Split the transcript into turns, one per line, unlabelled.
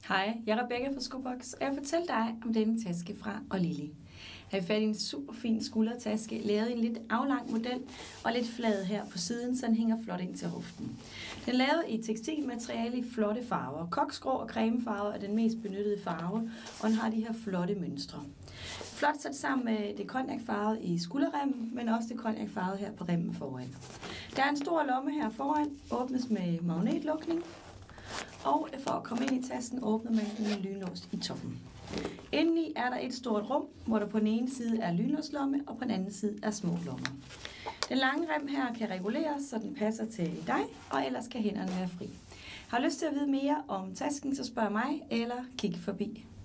Hej, jeg er Rebecca fra Skobox, og jeg vil fortælle dig om denne taske fra Lily. Jeg har fat i en super fin skuldertaske, lavet i en lidt aflang model og lidt flad her på siden, så den hænger flot ind til hoften. Den er lavet i tekstilmateriale i flotte farver. Koksgrå og cremefarve er den mest benyttede farve, og den har de her flotte mønstre. Flot sat sammen med det cognacfarvede i skulderremmen, men også det cognacfarvede her på remmen foran. Der er en stor lomme her foran, åbnes med magnetlukning. Og for at komme ind i tasken åbner man den med lynlås i toppen. Indeni er der et stort rum, hvor der på den ene side er lynlåslomme, og på den anden side er små lommer. Den lange rem her kan reguleres, så den passer til dig, og ellers kan hænderne være fri. Har du lyst til at vide mere om tasken, så spørg mig eller kig forbi.